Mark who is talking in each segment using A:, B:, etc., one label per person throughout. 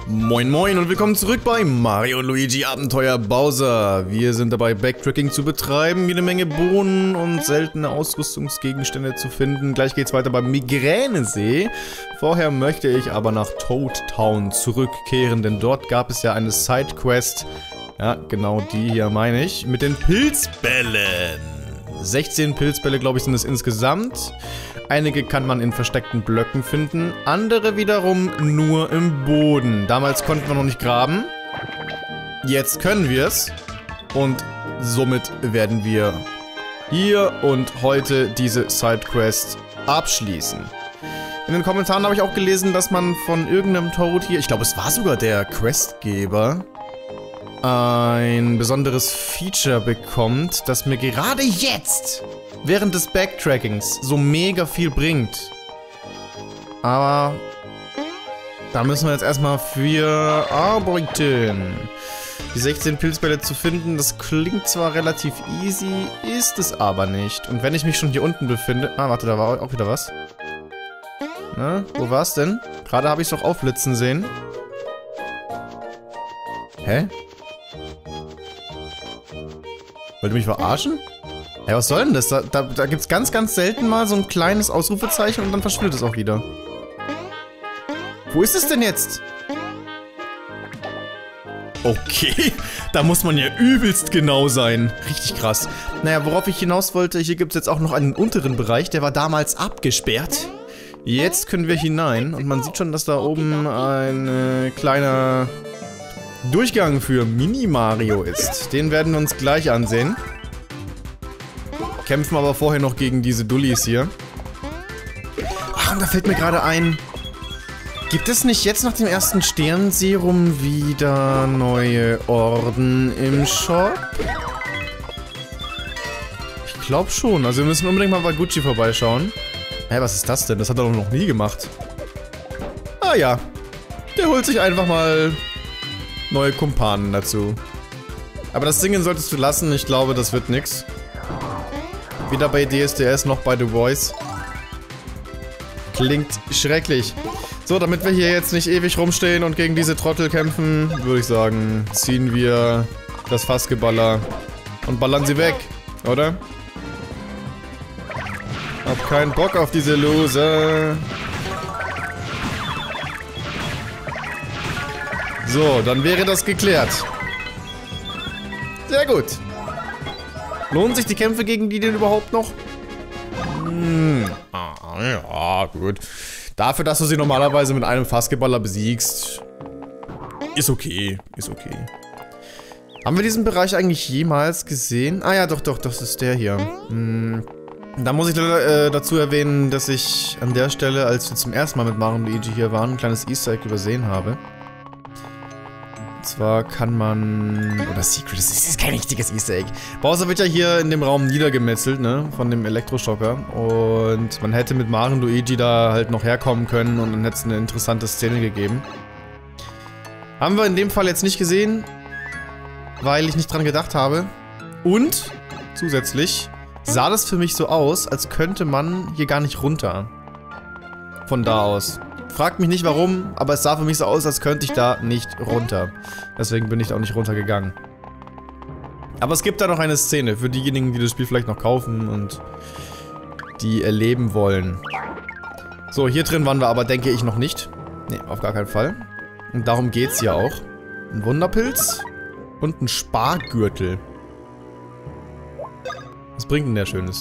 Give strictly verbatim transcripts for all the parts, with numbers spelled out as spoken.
A: Moin moin und willkommen zurück bei Mario und Luigi Abenteuer Bowser. Wir sind dabei, Backtracking zu betreiben, jede Menge Bohnen und seltene Ausrüstungsgegenstände zu finden. Gleich geht's weiter beim Migränesee. Vorher möchte ich aber nach Toad Town zurückkehren, denn dort gab es ja eine Sidequest. Ja, genau die hier meine ich. Mit den Pilzbällen. sechzehn Pilzbälle, glaube ich, sind es insgesamt. Einige kann man in versteckten Blöcken finden, andere wiederum nur im Boden. Damals konnten wir noch nicht graben. Jetzt können wir es. Und somit werden wir hier und heute diese Sidequest abschließen. In den Kommentaren habe ich auch gelesen, dass man von irgendeinem Toad hier, ich glaube es war sogar der Questgeber, ein besonderes Feature bekommt, das mir gerade jetzt, während des Backtrackings, so mega viel bringt. Aber da müssen wir jetzt erstmal für arbeiten. Die sechzehn Pilzbälle zu finden, das klingt zwar relativ easy, ist es aber nicht. Und wenn ich mich schon hier unten befinde... Ah, warte, da war auch wieder was. Na, wo war's denn? Gerade habe ich es doch aufblitzen sehen. Hä? Wollt ihr mich verarschen? Hey, was soll denn das? Da, da, da gibt's ganz, ganz selten mal so ein kleines Ausrufezeichen und dann verschwindet es auch wieder. Wo ist es denn jetzt? Okay, da muss man ja übelst genau sein. Richtig krass. Naja, worauf ich hinaus wollte, hier gibt es jetzt auch noch einen unteren Bereich, der war damals abgesperrt. Jetzt können wir hinein und man sieht schon, dass da oben ein äh, kleiner Durchgang für Mini-Mario ist. Den werden wir uns gleich ansehen. Kämpfen aber vorher noch gegen diese Dullis hier. Ach, und da fällt mir gerade ein... Gibt es nicht jetzt nach dem ersten Sternserum wieder neue Orden im Shop? Ich glaube schon. Also wir müssen unbedingt mal bei Gucci vorbeischauen. Hä, was ist das denn? Das hat er doch noch nie gemacht. Ah ja. Der holt sich einfach mal neue Kumpanen dazu. Aber das Singen solltest du lassen. Ich glaube, das wird nix. Weder bei D S D S noch bei The Voice. Klingt schrecklich. So, damit wir hier jetzt nicht ewig rumstehen und gegen diese Trottel kämpfen, würde ich sagen, ziehen wir das Fassgeballer und ballern sie weg, oder? Hab keinen Bock auf diese Loser. So, dann wäre das geklärt. Sehr gut. Lohnen sich die Kämpfe gegen die denn überhaupt noch? Hm, ah, ja, gut. Dafür, dass du sie normalerweise mit einem Fassgeballer besiegst, ist okay, ist okay. Haben wir diesen Bereich eigentlich jemals gesehen? Ah ja, doch, doch, das ist der hier. Hm. Da muss ich äh, dazu erwähnen, dass ich an der Stelle, als wir zum ersten Mal mit Mario und Luigi hier waren, ein kleines Easter Egg übersehen habe. Und zwar kann man... Oder Secret, das ist kein richtiges Easter Egg. Bowser wird ja hier in dem Raum niedergemetzelt, ne? Von dem Elektroschocker. Und man hätte mit Mario und Luigi da halt noch herkommen können und dann hätte es eine interessante Szene gegeben. Haben wir in dem Fall jetzt nicht gesehen, weil ich nicht dran gedacht habe. Und zusätzlich sah das für mich so aus, als könnte man hier gar nicht runter. Von da aus. Fragt mich nicht warum, aber es sah für mich so aus, als könnte ich da nicht runter. Deswegen bin ich da auch nicht runtergegangen. Aber es gibt da noch eine Szene für diejenigen, die das Spiel vielleicht noch kaufen und die erleben wollen. So, hier drin waren wir aber, denke ich, noch nicht. Ne, auf gar keinen Fall. Und darum geht's hier auch. Ein Wunderpilz und ein Spargürtel. Was bringt denn der Schönes?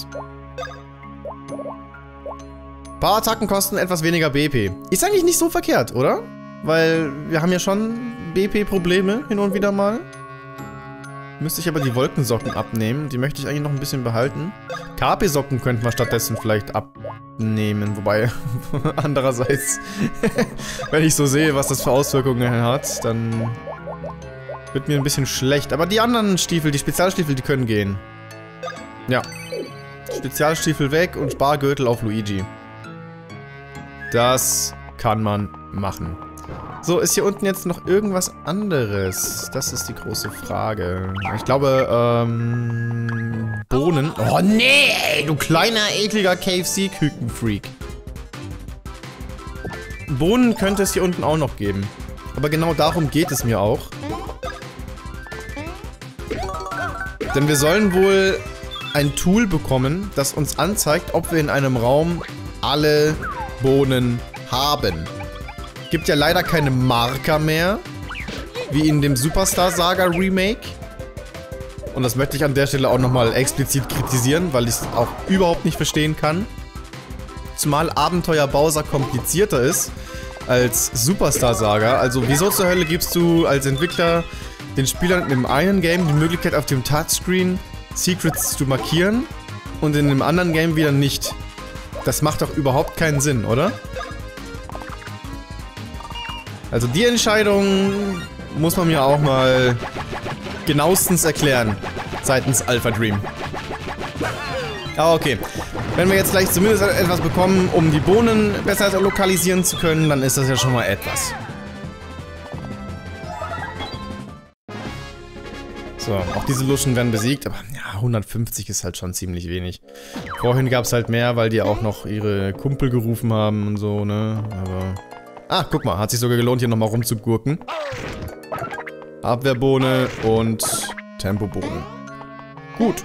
A: Ein paar Attacken kosten etwas weniger B P. Ist eigentlich nicht so verkehrt, oder? Weil wir haben ja schon B P-Probleme hin und wieder mal. Müsste ich aber die Wolkensocken abnehmen. Die möchte ich eigentlich noch ein bisschen behalten. K P-Socken könnten wir stattdessen vielleicht abnehmen. Wobei, andererseits, wenn ich so sehe, was das für Auswirkungen hat, dann wird mir ein bisschen schlecht. Aber die anderen Stiefel, die Spezialstiefel, die können gehen. Ja. Spezialstiefel weg und Spargürtel auf Luigi. Das kann man machen. So, ist hier unten jetzt noch irgendwas anderes? Das ist die große Frage. Ich glaube, ähm... Bohnen... Oh, nee, ey, du kleiner, ekliger K F C-Kükenfreak. Bohnen könnte es hier unten auch noch geben. Aber genau darum geht es mir auch. Denn wir sollen wohl ein Tool bekommen, das uns anzeigt, ob wir in einem Raum alle Bohnen haben. Gibt ja leider keine Marker mehr, wie in dem Superstar Saga Remake. Und das möchte ich an der Stelle auch nochmal explizit kritisieren, weil ich es auch überhaupt nicht verstehen kann. Zumal Abenteuer Bowser komplizierter ist als Superstar Saga. Also wieso zur Hölle gibst du als Entwickler den Spielern im einen Game die Möglichkeit auf dem Touchscreen Secrets zu markieren und in dem anderen Game wieder nicht? Das macht doch überhaupt keinen Sinn, oder? Also die Entscheidung muss man mir auch mal genauestens erklären seitens Alpha Dream. Aber okay. Wenn wir jetzt gleich zumindest etwas bekommen, um die Bohnen besser lokalisieren zu können, dann ist das ja schon mal etwas. So, auch diese Luschen werden besiegt, aber ja, hundertfünfzig ist halt schon ziemlich wenig. Vorhin gab es halt mehr, weil die auch noch ihre Kumpel gerufen haben und so, ne? Aber... Ah, guck mal, hat sich sogar gelohnt, hier nochmal rumzugurken. Abwehrbohne und Tempobohne. Gut.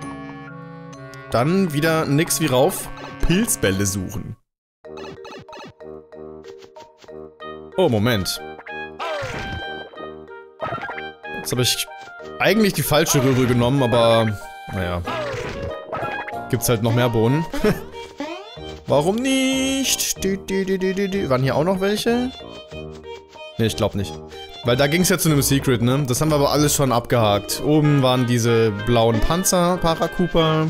A: Dann wieder nix wie rauf. Pilzbälle suchen. Oh, Moment. Jetzt habe ich eigentlich die falsche Röhre genommen, aber naja. Gibt's halt noch mehr Bohnen. Warum nicht? Die, die, die, die, die, die. Waren hier auch noch welche? Ne, ich glaube nicht. Weil da ging es ja zu einem Secret, ne? Das haben wir aber alles schon abgehakt. Oben waren diese blauen Panzer, Paracupa.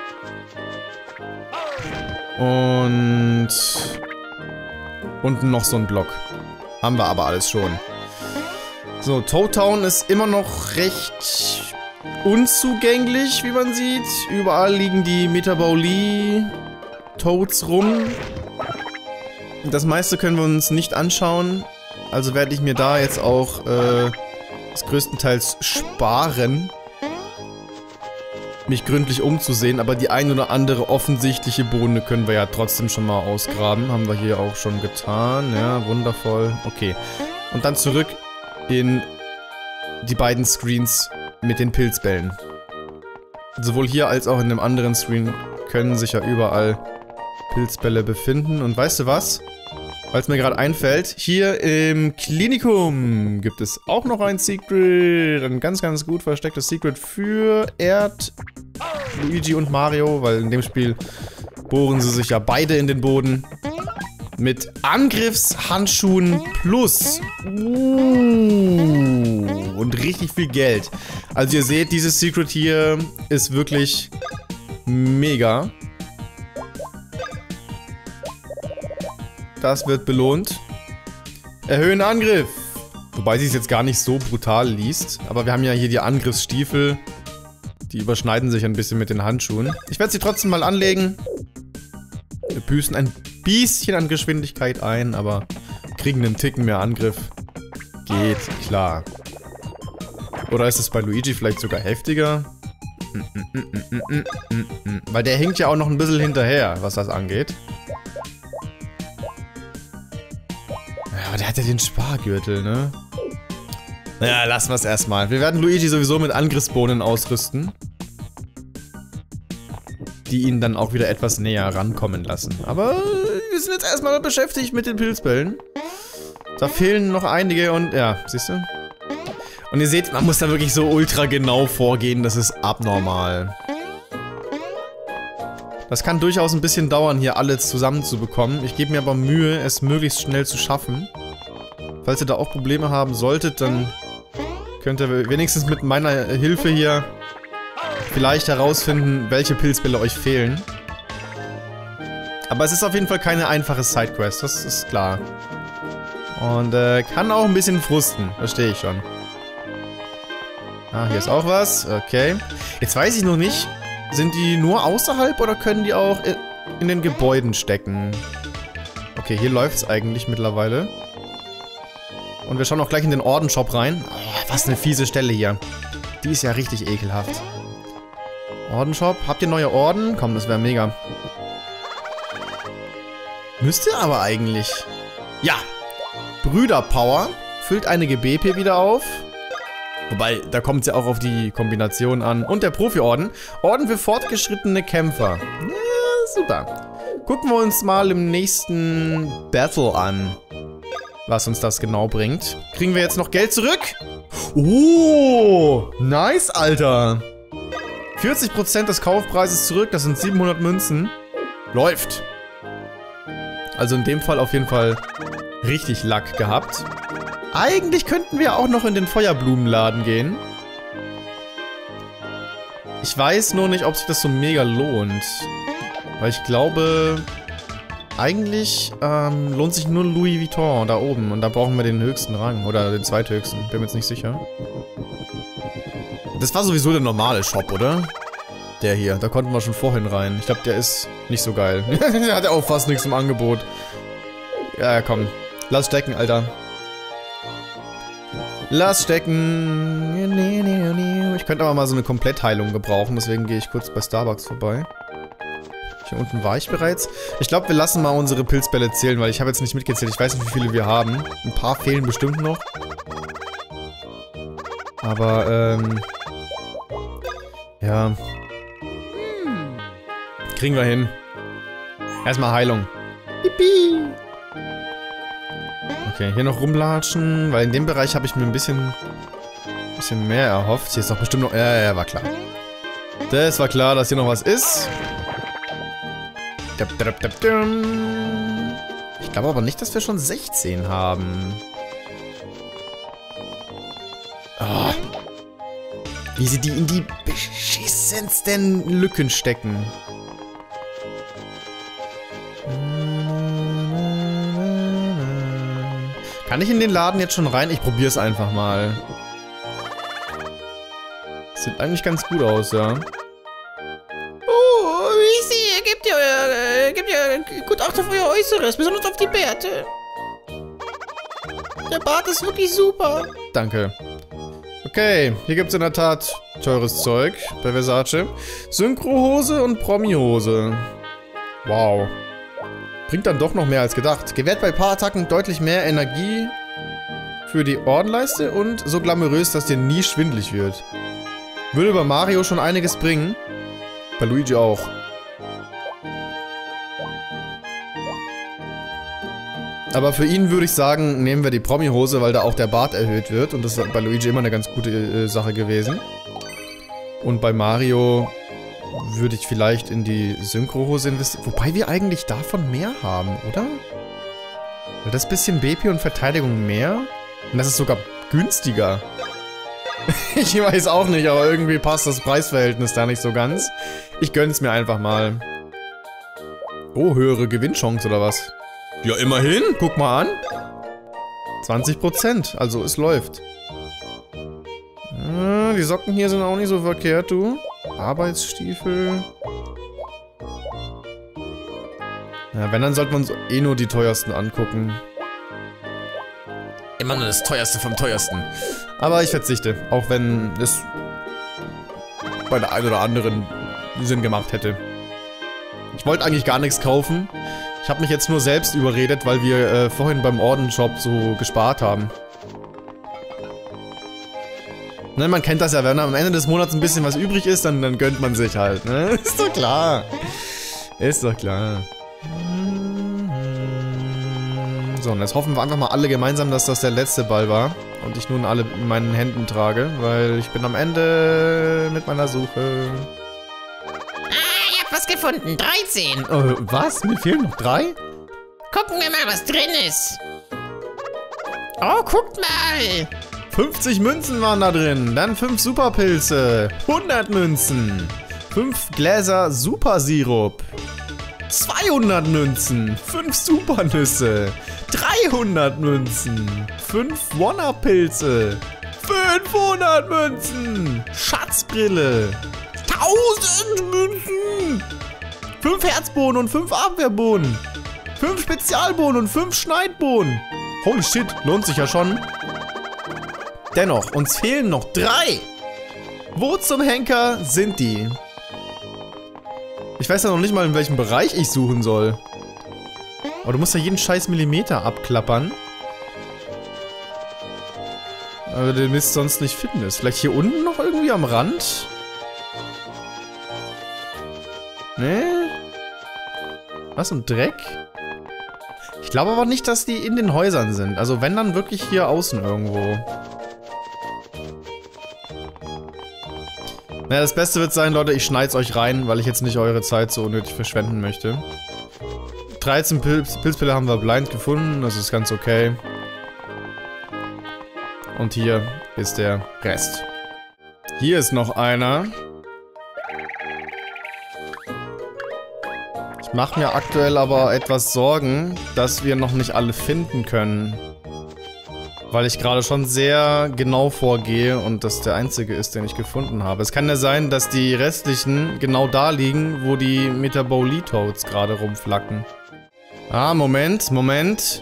A: Und... unten noch so ein Block. Haben wir aber alles schon. So, Toad Town ist immer noch recht unzugänglich, wie man sieht. Überall liegen die Metaboli Toads rum. Das meiste können wir uns nicht anschauen. Also werde ich mir da jetzt auch äh, das größtenteils sparen, mich gründlich umzusehen. Aber die ein oder andere offensichtliche Bohne können wir ja trotzdem schon mal ausgraben. Haben wir hier auch schon getan. Ja, wundervoll. Okay. Und dann zurück in die beiden Screens mit den Pilzbällen. Sowohl hier als auch in dem anderen Screen können sich ja überall Pilzbälle befinden. Und weißt du was? Weil es mir gerade einfällt, hier im Klinikum gibt es auch noch ein Secret. Ein ganz, ganz gut verstecktes Secret für Erd, Luigi und Mario, weil in dem Spiel bohren sie sich ja beide in den Boden. Mit Angriffshandschuhen plus. Uh, und richtig viel Geld. Also ihr seht, dieses Secret hier ist wirklich mega. Das wird belohnt. Erhöhen Angriff. Wobei sie es jetzt gar nicht so brutal liest. Aber wir haben ja hier die Angriffsstiefel. Die überschneiden sich ein bisschen mit den Handschuhen. Ich werde sie trotzdem mal anlegen. Wir büßen ein bisschen an Geschwindigkeit ein, aber kriegen einen Ticken mehr Angriff. Geht, klar. Oder ist es bei Luigi vielleicht sogar heftiger? Weil der hinkt ja auch noch ein bisschen hinterher, was das angeht. Ja, aber der hat ja den Spargürtel, ne? Naja, lassen wir es erstmal. Wir werden Luigi sowieso mit Angriffsbohnen ausrüsten. Die ihn dann auch wieder etwas näher rankommen lassen. Aber wir sind jetzt erstmal beschäftigt mit den Pilzbällen. Da fehlen noch einige und ja, siehst du? Und ihr seht, man muss da wirklich so ultra genau vorgehen, das ist abnormal. Das kann durchaus ein bisschen dauern, hier alles zusammenzubekommen. Ich gebe mir aber Mühe, es möglichst schnell zu schaffen. Falls ihr da auch Probleme haben solltet, dann könnt ihr wenigstens mit meiner Hilfe hier vielleicht herausfinden, welche Pilzbälle euch fehlen. Aber es ist auf jeden Fall keine einfache Sidequest, das ist klar. Und äh, kann auch ein bisschen frusten, verstehe ich schon. Ah, hier ist auch was, okay. Jetzt weiß ich noch nicht, sind die nur außerhalb oder können die auch in, in den Gebäuden stecken? Okay, hier läuft es eigentlich mittlerweile. Und wir schauen auch gleich in den Ordenshop rein. Oh, was eine fiese Stelle hier. Die ist ja richtig ekelhaft. Ordenshop, habt ihr neue Orden? Komm, das wäre mega. Müsste aber eigentlich. Ja! Brüderpower füllt einige B P wieder auf. Wobei, da kommt es ja auch auf die Kombination an. Und der Profi-Orden. Orden für fortgeschrittene Kämpfer. Ja, super. Gucken wir uns mal im nächsten Battle an, was uns das genau bringt. Kriegen wir jetzt noch Geld zurück? Oh, nice, Alter. vierzig Prozent des Kaufpreises zurück, das sind siebenhundert Münzen. Läuft. Also in dem Fall auf jeden Fall richtig Lack gehabt. Eigentlich könnten wir auch noch in den Feuerblumenladen gehen. Ich weiß nur nicht, ob sich das so mega lohnt. Weil ich glaube, eigentlich ähm, lohnt sich nur Louis Vuitton da oben. Und da brauchen wir den höchsten Rang. Oder den zweithöchsten. Bin mir jetzt nicht sicher. Das war sowieso der normale Shop, oder? Der hier. Da konnten wir schon vorhin rein. Ich glaube, der ist nicht so geil. Der hat ja auch fast nichts im Angebot. Ja, komm. Lass stecken, Alter. Lass stecken. Ich könnte aber mal so eine Komplettheilung gebrauchen. Deswegen gehe ich kurz bei Starbucks vorbei. Hier unten war ich bereits. Ich glaube, wir lassen mal unsere Pilzbälle zählen, weil ich habe jetzt nicht mitgezählt. Ich weiß nicht, wie viele wir haben. Ein paar fehlen bestimmt noch. Aber, ähm... ja. Kriegen wir hin. Erstmal Heilung. Yippie. Okay, hier noch rumlatschen, weil in dem Bereich habe ich mir ein bisschen... bisschen mehr erhofft. Hier ist doch bestimmt noch... Ja, ja, war klar. Das war klar, dass hier noch was ist. Ich glaube aber nicht, dass wir schon sechzehn haben. Oh. Wie sie die in die beschissensten Lücken stecken. Kann ich in den Laden jetzt schon rein? Ich probiere es einfach mal. Sieht eigentlich ganz gut aus, ja.
B: Gebt ihr, äh, gebt ihr gut Acht auf euer Äußeres, besonders auf die Bärte. Der Bart ist wirklich super.
A: Danke. Okay, hier gibt es in der Tat teures Zeug bei Versace. Synchrohose und Promi-Hose. Wow. Bringt dann doch noch mehr als gedacht. Gewährt bei Paarattacken deutlich mehr Energie für die Ordenleiste und so glamourös, dass dir nie schwindelig wird. Würde bei Mario schon einiges bringen. Bei Luigi auch. Aber für ihn würde ich sagen, nehmen wir die Promi-Hose, weil da auch der Bart erhöht wird. Und das ist bei Luigi immer eine ganz gute äh, Sache gewesen. Und bei Mario würde ich vielleicht in die Synchro-Hose investieren. Wobei wir eigentlich davon mehr haben, oder? Weil das bisschen B P und Verteidigung mehr. Und das ist sogar günstiger. Ich weiß auch nicht, aber irgendwie passt das Preisverhältnis da nicht so ganz. Ich gönn's mir einfach mal. Oh, höhere Gewinnchance oder was? Ja, immerhin. Guck mal an. zwanzig Prozent. Also, es läuft. Ah, die Socken hier sind auch nicht so verkehrt, du. Arbeitsstiefel. Ja, wenn, dann sollten wir uns eh nur die teuersten angucken. Immer nur das teuerste vom teuersten. Aber ich verzichte. Auch wenn es bei der einen oder anderen Sinn gemacht hätte. Ich wollte eigentlich gar nichts kaufen. Ich habe mich jetzt nur selbst überredet, weil wir äh, vorhin beim Ordenshop so gespart haben. Ne, man kennt das ja, wenn am Ende des Monats ein bisschen was übrig ist, dann, dann gönnt man sich halt, ne? Ist doch klar. Ist doch klar. So, und jetzt hoffen wir einfach mal alle gemeinsam, dass das der letzte Ball war. Und ich nun alle in meinen Händen trage, weil ich bin am Ende mit meiner Suche.
B: Was gefunden? dreizehn.
A: Äh, was? Mir fehlen noch drei?
B: Gucken wir mal, was drin ist. Oh, guckt mal.
A: fünfzig Münzen waren da drin. Dann fünf Superpilze. hundert Münzen. fünf Gläser Supersirup. zweihundert Münzen. fünf Supernüsse. dreihundert Münzen. fünf Wonner-Pilze. fünfhundert Münzen. Schatzbrille. tausend Münzen! fünf Herzbohnen und fünf Abwehrbohnen. fünf Spezialbohnen und fünf Schneidbohnen. Holy shit, lohnt sich ja schon. Dennoch, uns fehlen noch drei. Wo zum Henker sind die? Ich weiß ja noch nicht mal, in welchem Bereich ich suchen soll. Aber du musst ja jeden scheiß Millimeter abklappern. Aber den Mist sonst nicht findest. Vielleicht hier unten noch irgendwie am Rand? Nee? Was, ein Dreck? Ich glaube aber nicht, dass die in den Häusern sind. Also wenn, dann wirklich hier außen irgendwo. Naja, das Beste wird sein, Leute, ich schneid's euch rein, weil ich jetzt nicht eure Zeit so unnötig verschwenden möchte. dreizehn Pilz Pilzpille haben wir blind gefunden, das ist ganz okay. Und hier ist der Rest. Hier ist noch einer. Ich mache mir aktuell aber etwas Sorgen, dass wir noch nicht alle finden können. Weil ich gerade schon sehr genau vorgehe und das der einzige ist, den ich gefunden habe. Es kann ja sein, dass die restlichen genau da liegen, wo die Metabolitoads gerade rumflacken. Ah, Moment, Moment.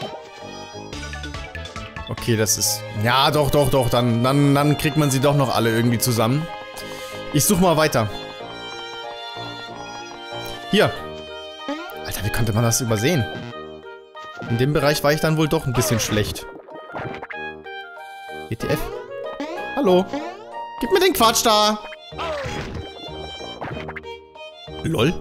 A: Okay, das ist... Ja, doch, doch, doch. Dann, dann, dann kriegt man sie doch noch alle irgendwie zusammen. Ich suche mal weiter. Hier. Alter, wie konnte man das übersehen? In dem Bereich war ich dann wohl doch ein bisschen schlecht. W T F? Hallo? Gib mir den Quatsch da! Lol.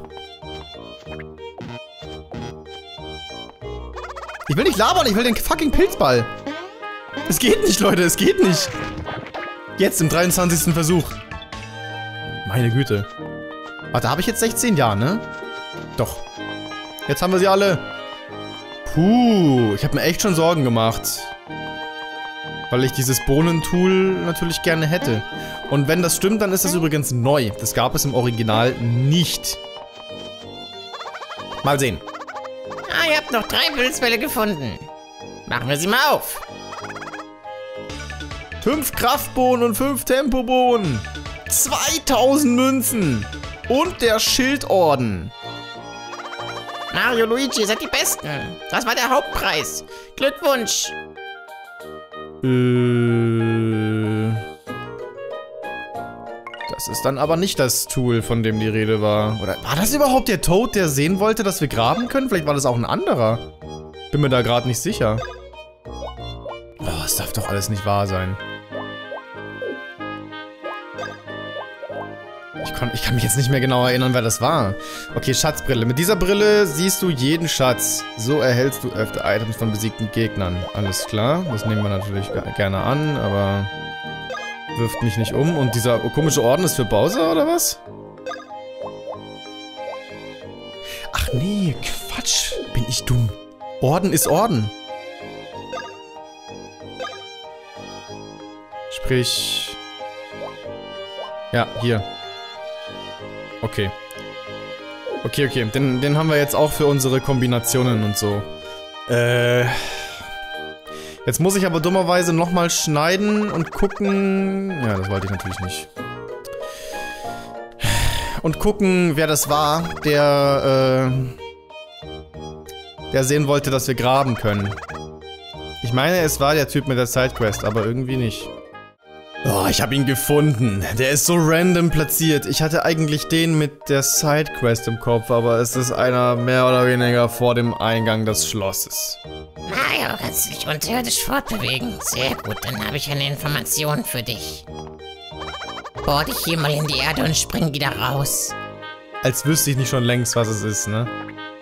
A: Ich will nicht labern, ich will den fucking Pilzball. Es geht nicht, Leute, es geht nicht. Jetzt im dreiundzwanzigsten Versuch. Meine Güte. Warte, habe ich jetzt sechzehn? Ja, ne? Doch. Jetzt haben wir sie alle. Puh, ich habe mir echt schon Sorgen gemacht. Weil ich dieses Bohnentool natürlich gerne hätte. Und wenn das stimmt, dann ist das übrigens neu. Das gab es im Original nicht. Mal sehen.
B: Ah, ihr habt noch drei Pilzbälle gefunden. Machen wir sie mal auf.
A: Fünf Kraftbohnen und fünf Tempobohnen. zweitausend Münzen. Und der Schildorden.
B: Mario, Luigi, ihr seid die Besten. Das war der Hauptpreis. Glückwunsch.
A: Äh, das ist dann aber nicht das Tool, von dem die Rede war. Oder war das überhaupt der Toad, der sehen wollte, dass wir graben können? Vielleicht war das auch ein anderer. Bin mir da gerade nicht sicher. Oh, das darf doch alles nicht wahr sein. Ich, kon, ich kann mich jetzt nicht mehr genau erinnern, wer das war. Okay, Schatzbrille. Mit dieser Brille siehst du jeden Schatz. So erhältst du öfter Items von besiegten Gegnern. Alles klar. Das nehmen wir natürlich gerne an, aber wirft mich nicht um. Und dieser komische Orden ist für Bowser, oder was? Ach nee, Quatsch. Bin ich dumm. Orden ist Orden. Sprich... Ja, hier. Okay. Okay, okay. Den, den haben wir jetzt auch für unsere Kombinationen und so. Äh... Jetzt muss ich aber dummerweise nochmal schneiden und gucken... Ja, das wollte ich natürlich nicht. Und gucken, wer das war, der, äh... der sehen wollte, dass wir graben können. Ich meine, es war der Typ mit der Sidequest, aber irgendwie nicht. Oh, ich habe ihn gefunden. Der ist so random platziert. Ich hatte eigentlich den mit der Sidequest im Kopf, aber es ist einer mehr oder weniger vor dem Eingang des Schlosses.
B: Mario, kannst du dich unterirdisch fortbewegen? Sehr gut, dann habe ich eine Information für dich. Bohr dich hier mal in die Erde und spring wieder raus.
A: Als wüsste ich nicht schon längst, was es ist, ne?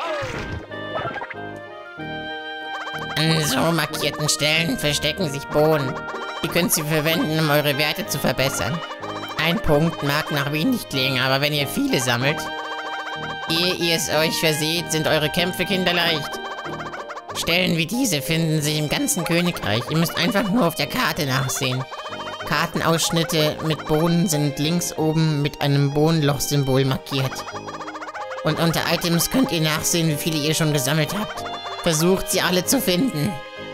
B: An so markierten Stellen verstecken sich Bohnen. Ihr könnt sie verwenden, um eure Werte zu verbessern. Ein Punkt mag nach wenig klingen, aber wenn ihr viele sammelt, ehe ihr es euch verseht, sind eure Kämpfe kinderleicht. Stellen wie diese finden sich im ganzen Königreich. Ihr müsst einfach nur auf der Karte nachsehen. Kartenausschnitte mit Bohnen sind links oben mit einem Bohnenloch-Symbol markiert. Und unter Items könnt ihr nachsehen, wie viele ihr schon gesammelt habt. Versucht, sie alle zu finden.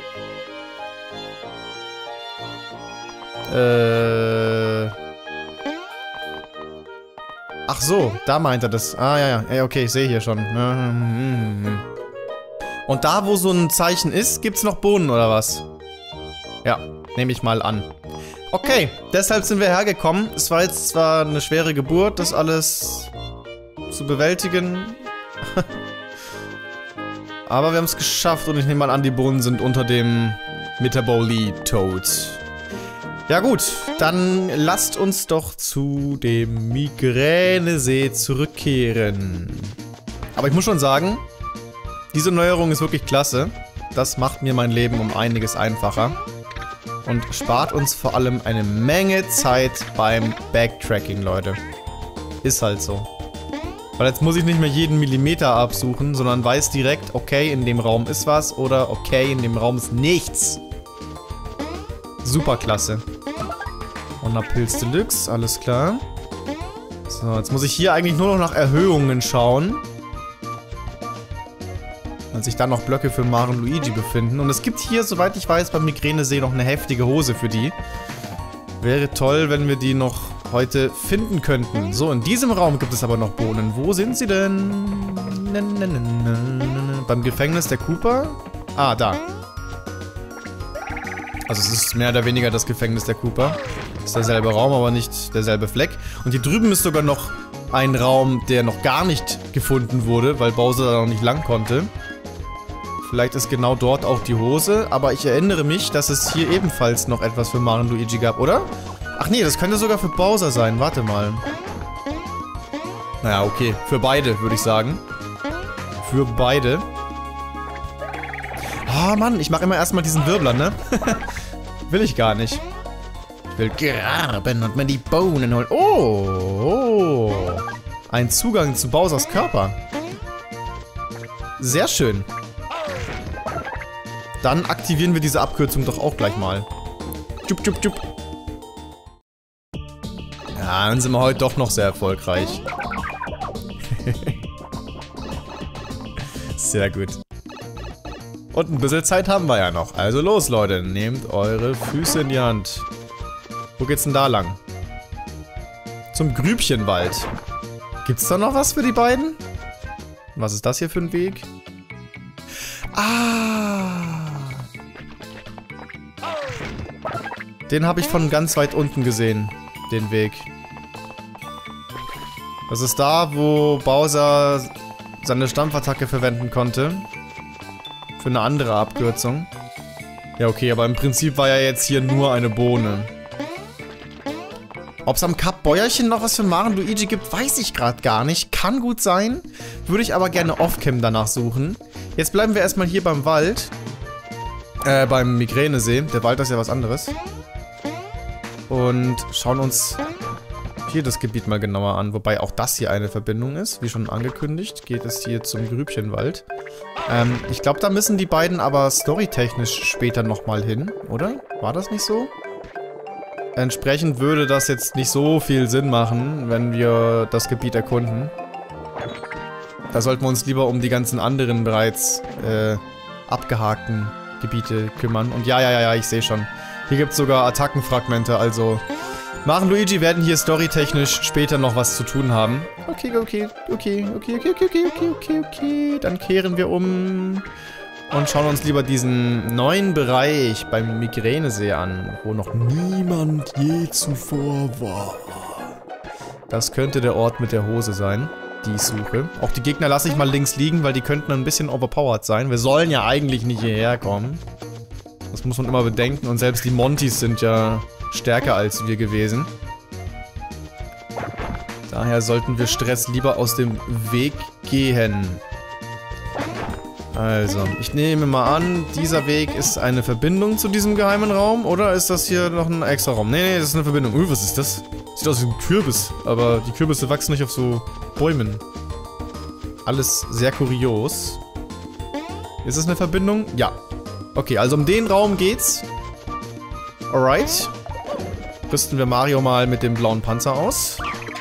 A: Äh... Ach so, da meint er das. Ah, ja, ja. Okay, ich sehe hier schon. Und da, wo so ein Zeichen ist, gibt's noch Bohnen, oder was? Ja, nehme ich mal an. Okay, deshalb sind wir hergekommen. Es war jetzt zwar eine schwere Geburt, das alles zu bewältigen. Aber wir haben es geschafft und ich nehme mal an, die Bohnen sind unter dem Metabolitoad. Ja gut, dann lasst uns doch zu dem Migränesee zurückkehren. Aber ich muss schon sagen, diese Neuerung ist wirklich klasse. Das macht mir mein Leben um einiges einfacher. Und spart uns vor allem eine Menge Zeit beim Backtracking, Leute. Ist halt so. Weil jetzt muss ich nicht mehr jeden Millimeter absuchen, sondern weiß direkt, okay, in dem Raum ist was oder okay, in dem Raum ist nichts. Super klasse. Und nach Pilz Deluxe, alles klar. So, jetzt muss ich hier eigentlich nur noch nach Erhöhungen schauen. Wenn sich dann noch Blöcke für Mario und Luigi befinden. Und es gibt hier, soweit ich weiß, beim Migränesee noch eine heftige Hose für die. Wäre toll, wenn wir die noch heute finden könnten. So, in diesem Raum gibt es aber noch Bohnen. Wo sind sie denn? Beim Gefängnis der Koopa? Ah, da. Also es ist mehr oder weniger das Gefängnis der Koopa. Ist derselbe Raum, aber nicht derselbe Fleck. Und hier drüben ist sogar noch ein Raum, der noch gar nicht gefunden wurde, weil Bowser da noch nicht lang konnte. Vielleicht ist genau dort auch die Hose, aber ich erinnere mich, dass es hier ebenfalls noch etwas für Mario und Luigi gab, oder? Ach nee, das könnte sogar für Bowser sein, warte mal. Naja, okay, für beide, würde ich sagen. Für beide. Oh Mann, ich mache immer erstmal diesen Wirbler, ne? Will ich gar nicht. Ich will graben und mir die Bohnen holen. Oh, oh. Ein Zugang zu Bowsers Körper. Sehr schön. Dann aktivieren wir diese Abkürzung doch auch gleich mal. Tschub, tschub, tschub. Ja, dann sind wir heute doch noch sehr erfolgreich. Sehr gut. Und ein bisschen Zeit haben wir ja noch. Also los, Leute. Nehmt eure Füße in die Hand. Wo geht's denn da lang? Zum Grübchenwald. Gibt's da noch was für die beiden? Was ist das hier für ein Weg? Ah. Den habe ich von ganz weit unten gesehen. Den Weg. Das ist da, wo Bowser seine Stampfattacke verwenden konnte. Für eine andere Abkürzung. Ja, okay, aber im Prinzip war ja jetzt hier nur eine Bohne. Ob es am Kap Bäuerchen noch was für Mario und Luigi gibt, weiß ich gerade gar nicht. Kann gut sein. Würde ich aber gerne off-cam danach suchen. Jetzt bleiben wir erstmal hier beim Wald. Äh, beim Migränesee. Der Wald ist ja was anderes. Und schauen uns hier das Gebiet mal genauer an. Wobei auch das hier eine Verbindung ist. Wie schon angekündigt, geht es hier zum Grübchenwald. Ähm, ich glaube, da müssen die beiden aber storytechnisch später nochmal hin, oder? War das nicht so? Entsprechend würde das jetzt nicht so viel Sinn machen, wenn wir das Gebiet erkunden. Da sollten wir uns lieber um die ganzen anderen bereits äh, abgehakten Gebiete kümmern. Und ja, ja, ja, ja, ich sehe schon. Hier gibt es sogar Attackenfragmente, also Mario und Luigi werden hier storytechnisch später noch was zu tun haben. Okay, okay, okay, okay, okay, okay, okay, okay, okay, okay. Dann kehren wir um und schauen uns lieber diesen neuen Bereich beim Migränesee an, wo noch niemand je zuvor war. Das könnte der Ort mit der Hose sein, die ich suche. Auch die Gegner lasse ich mal links liegen, weil die könnten ein bisschen overpowered sein. Wir sollen ja eigentlich nicht hierher kommen. Das muss man immer bedenken und selbst die Montys sind ja stärker als wir gewesen. Daher sollten wir Stress lieber aus dem Weg gehen. Also, ich nehme mal an, dieser Weg ist eine Verbindung zu diesem geheimen Raum, oder ist das hier noch ein extra Raum? Nee, nee, das ist eine Verbindung. Uh, was ist das? Sieht aus wie ein Kürbis, aber die Kürbisse wachsen nicht auf so Bäumen. Alles sehr kurios. Ist es eine Verbindung? Ja. Okay, also um den Raum geht's. Alright. Rüsten wir Mario mal mit dem blauen Panzer aus.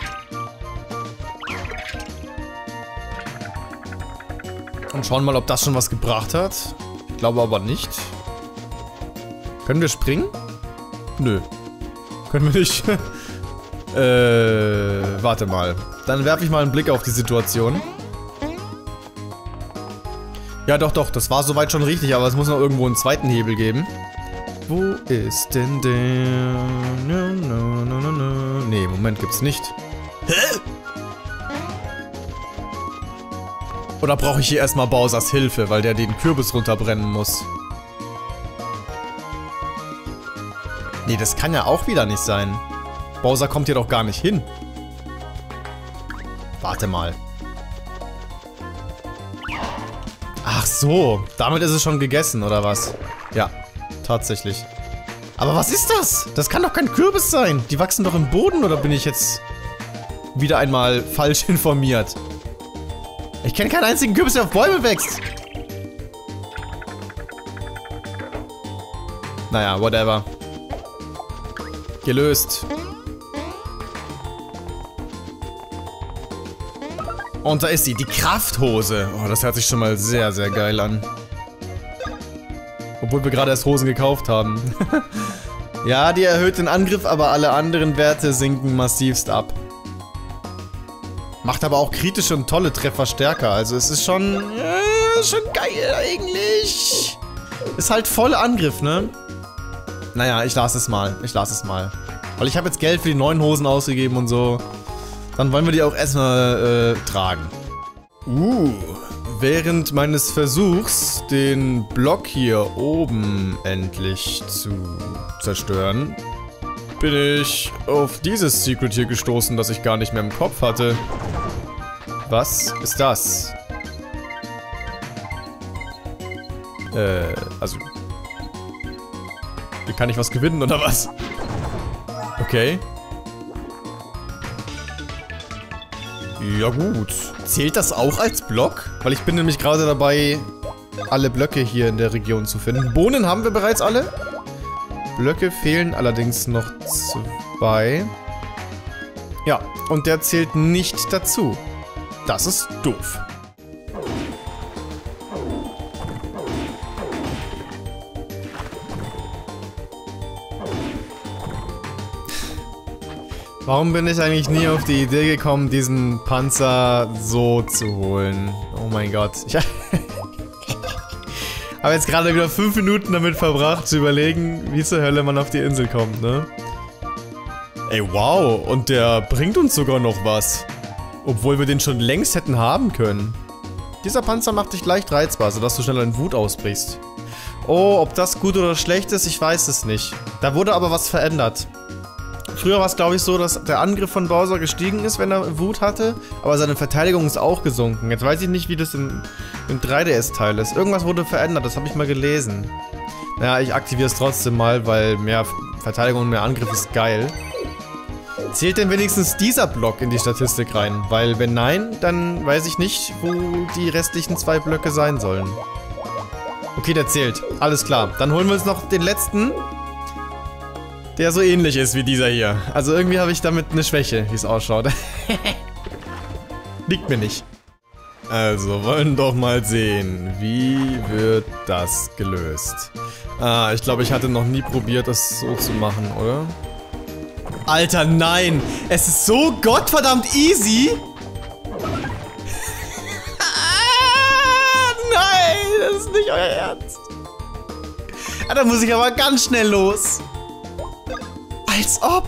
A: Und schauen mal, ob das schon was gebracht hat. Ich glaube aber nicht. Können wir springen? Nö. Können wir nicht. äh, warte mal. Dann werfe ich mal einen Blick auf die Situation. Ja, doch, doch. Das war soweit schon richtig, aber es muss noch irgendwo einen zweiten Hebel geben. Wo ist denn der? No, no, no, no, no. Nee, Moment, gibt's nicht. Hä? Oder brauche ich hier erstmal Bowsers Hilfe, weil der den Kürbis runterbrennen muss? Nee, das kann ja auch wieder nicht sein. Bowser kommt hier doch gar nicht hin. Warte mal. Ach so, damit ist es schon gegessen, oder was? Ja, tatsächlich. Aber was ist das? Das kann doch kein Kürbis sein. Die wachsen doch im Boden, oder bin ich jetzt wieder einmal falsch informiert? Ich kenne keinen einzigen Kürbis, der auf Bäume wächst. Naja, whatever. Gelöst. Und da ist sie, die Krafthose. Oh, das hört sich schon mal sehr, sehr geil an. Obwohl wir gerade erst Hosen gekauft haben. Ja, die erhöht den Angriff, aber alle anderen Werte sinken massivst ab. Macht aber auch kritische und tolle Treffer stärker. Also es ist schon... Äh, schon geil eigentlich. Ist halt voll Angriff, ne? Naja, ich lasse es mal. Ich lasse es mal. Weil ich habe jetzt Geld für die neuen Hosen ausgegeben und so. Dann wollen wir die auch erstmal äh, tragen. Uh, während meines Versuchs, den Block hier oben endlich zu zerstören, bin ich auf dieses Secret hier gestoßen, das ich gar nicht mehr im Kopf hatte. Was ist das? Äh, also... Hier kann ich was gewinnen, oder was? Okay. Ja gut. Zählt das auch als Block? Weil ich bin nämlich gerade dabei, alle Blöcke hier in der Region zu finden. Bohnen haben wir bereits alle. Blöcke fehlen allerdings noch zwei. Ja, und der zählt nicht dazu. Das ist doof. Warum bin ich eigentlich nie auf die Idee gekommen, diesen Panzer so zu holen? Oh mein Gott. Ich habe jetzt gerade wieder fünf Minuten damit verbracht, zu überlegen, wie zur Hölle man auf die Insel kommt, ne? Ey, wow. Und der bringt uns sogar noch was. Obwohl wir den schon längst hätten haben können. Dieser Panzer macht dich leicht reizbar, sodass du schneller in Wut ausbrichst. Oh, ob das gut oder schlecht ist, ich weiß es nicht. Da wurde aber was verändert. Früher war es, glaube ich, so, dass der Angriff von Bowser gestiegen ist, wenn er Wut hatte, aber seine Verteidigung ist auch gesunken. Jetzt weiß ich nicht, wie das im, im drei D S-Teil ist. Irgendwas wurde verändert, das habe ich mal gelesen. Naja, ich aktiviere es trotzdem mal, weil mehr Verteidigung und mehr Angriff ist geil. Zählt denn wenigstens dieser Block in die Statistik rein? Weil wenn nein, dann weiß ich nicht, wo die restlichen zwei Blöcke sein sollen. Okay, der zählt. Alles klar. Dann holen wir uns noch den letzten, der so ähnlich ist wie dieser hier. Also irgendwie habe ich damit eine Schwäche, wie es ausschaut. Liegt mir nicht. Also, wollen doch mal sehen, wie wird das gelöst? Ah, ich glaube, ich hatte noch nie probiert, das so zu machen, oder? Alter, nein! Es ist so gottverdammt easy! Ah, nein! Das ist nicht euer Ernst! Ah, da muss ich aber ganz schnell los! Als ob!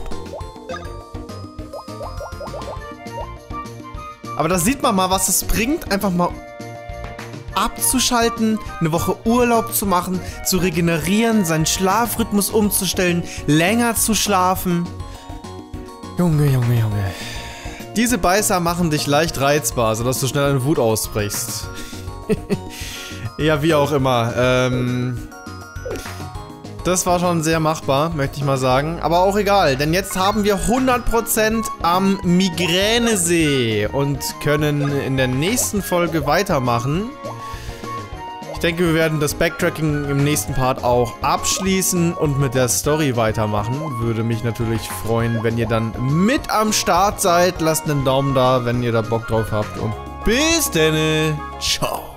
A: Aber da sieht man mal, was es bringt, einfach mal abzuschalten, eine Woche Urlaub zu machen, zu regenerieren, seinen Schlafrhythmus umzustellen, länger zu schlafen. Junge, Junge, Junge. Diese Beißer machen dich leicht reizbar, sodass du schnell in Wut ausbrichst. Ja, wie auch immer. Ähm... Das war schon sehr machbar, möchte ich mal sagen. Aber auch egal, denn jetzt haben wir hundert Prozent am Migränesee und können in der nächsten Folge weitermachen. Ich denke, wir werden das Backtracking im nächsten Part auch abschließen und mit der Story weitermachen. Würde mich natürlich freuen, wenn ihr dann mit am Start seid. Lasst einen Daumen da, wenn ihr da Bock drauf habt. Und bis dann. Ciao.